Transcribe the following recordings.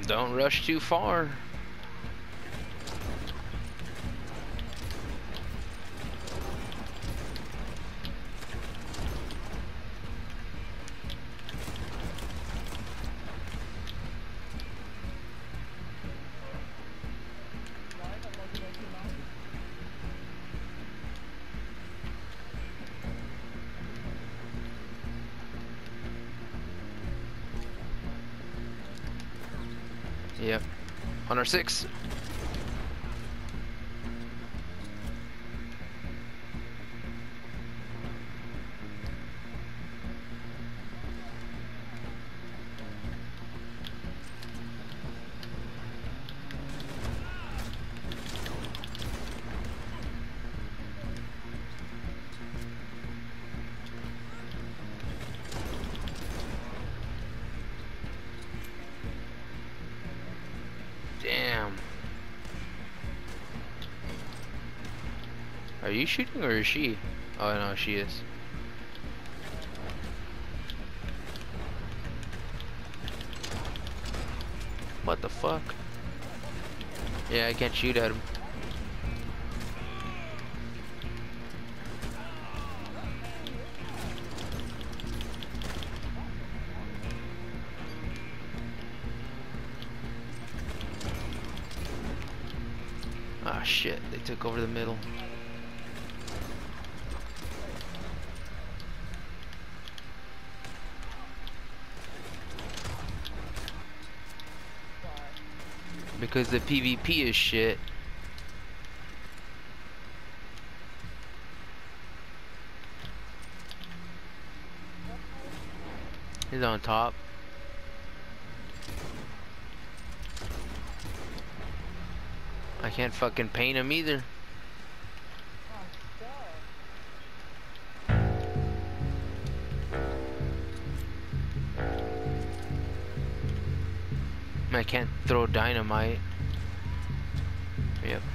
Don't rush too far. Yep. On our 6. Damn. Are you shooting or is she? Oh no, she is. What the fuck? Yeah, I can't shoot at him. Ah shit, they took over the middle. Because the PvP is shit. He's on top. I can't fucking paint him either. I can't throw dynamite. Yep.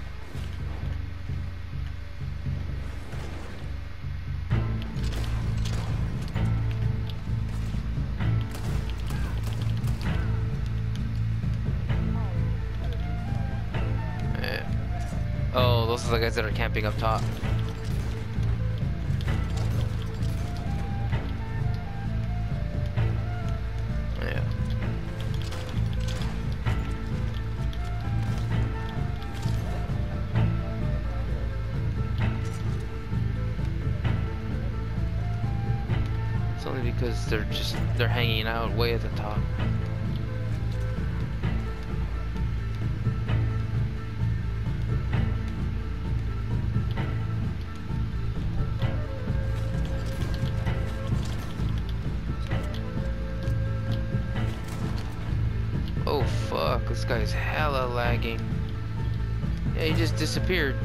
Yeah. Oh, those are the guys that are camping up top. Only because they're hanging out way at the top. Oh fuck, this guy's hella lagging. Yeah, he just disappeared.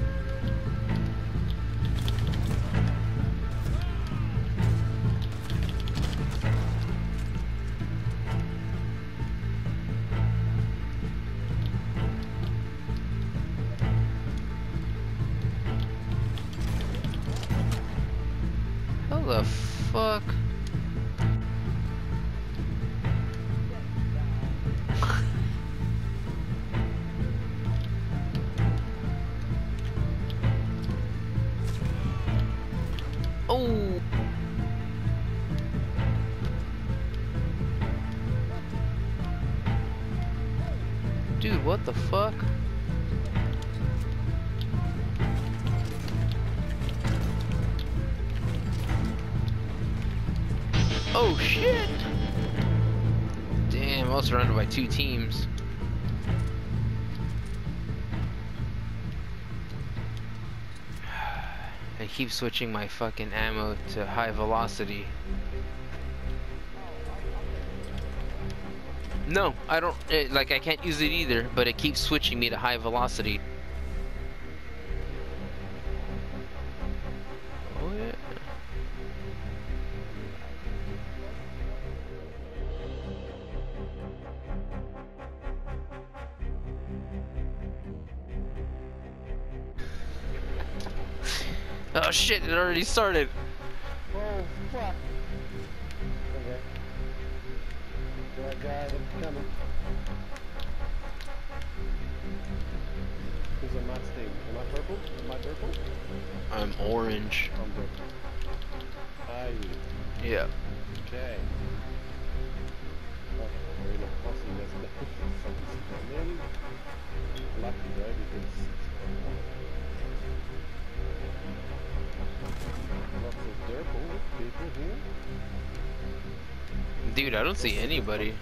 How the fuck? Oh! Dude, what the fuck? Oh shit! Damn, I was surrounded by 2 teams. I keep switching my fucking ammo to high velocity. No, I don't, like I can't use it either, but it keeps switching me to high velocity. Oh yeah. Oh shit, it already started. Oh fuck. Okay. That guy that's coming. colours on Matt's team? Am I purple? Am I purple? I'm orange. I'm purple. Are you? Yeah. Okay. Oh, we're in a posse that's nearly lucky though because lots of purple people here. Dude, I don't see anybody.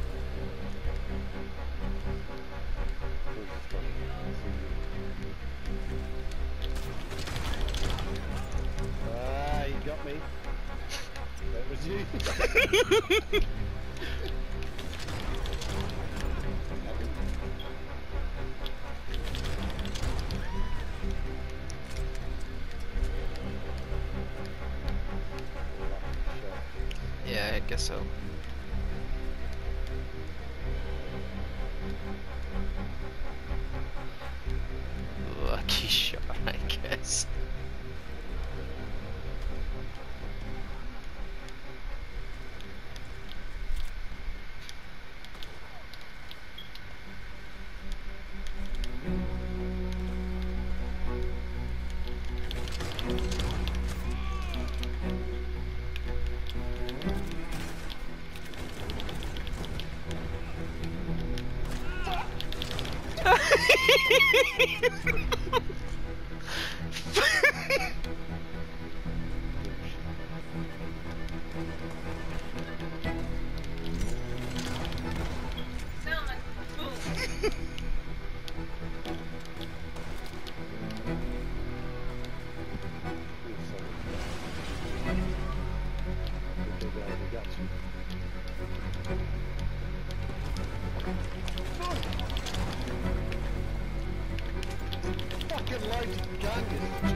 Ah, you got me. That was you. Yeah, I guess so. Lucky shot, I guess. Sound like a fool. Fucking loads of Gangas.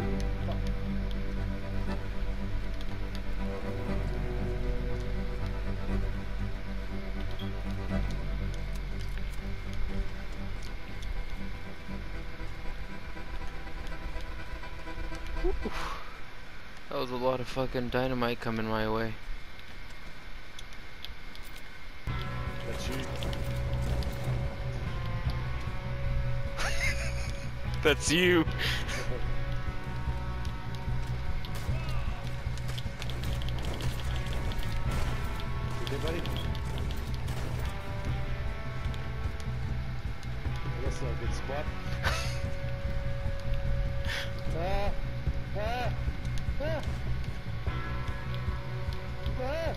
That was a lot of fucking dynamite coming my way. That's you. That's you. Okay, buddy? That's not a good spot. Ah! Ah! Ah! Ah!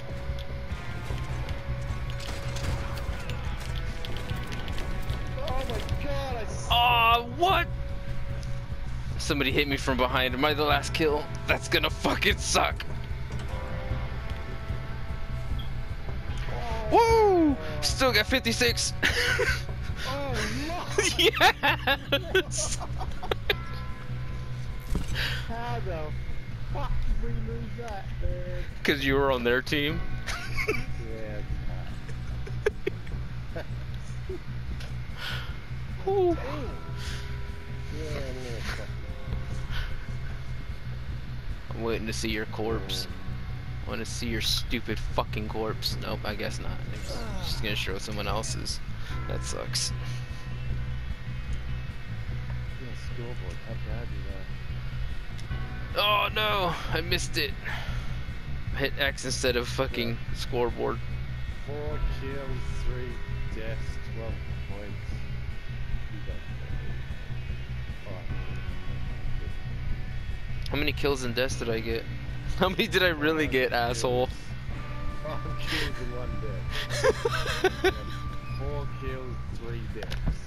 Oh my god, I Aw, what? Somebody hit me from behind. Am I the last kill? That's gonna fucking suck. Woo! Still got 56. Oh no! Yes! How the fuck did we lose that, man? Because you were on their team. Yeah. Woo. Yeah, yeah. I'm waiting to see your corpse. I want to see your stupid fucking corpse. Nope, I guess not. It's just gonna show someone else's. That sucks. Yeah, scoreboard. How bad is that? Oh no, I missed it. Hit X instead of fucking scoreboard. 4 kills, 3 deaths, 12 points. You got How many kills and deaths did I get? How many did I really get, asshole? 5 kills and 1 death. 4 kills, 3 deaths.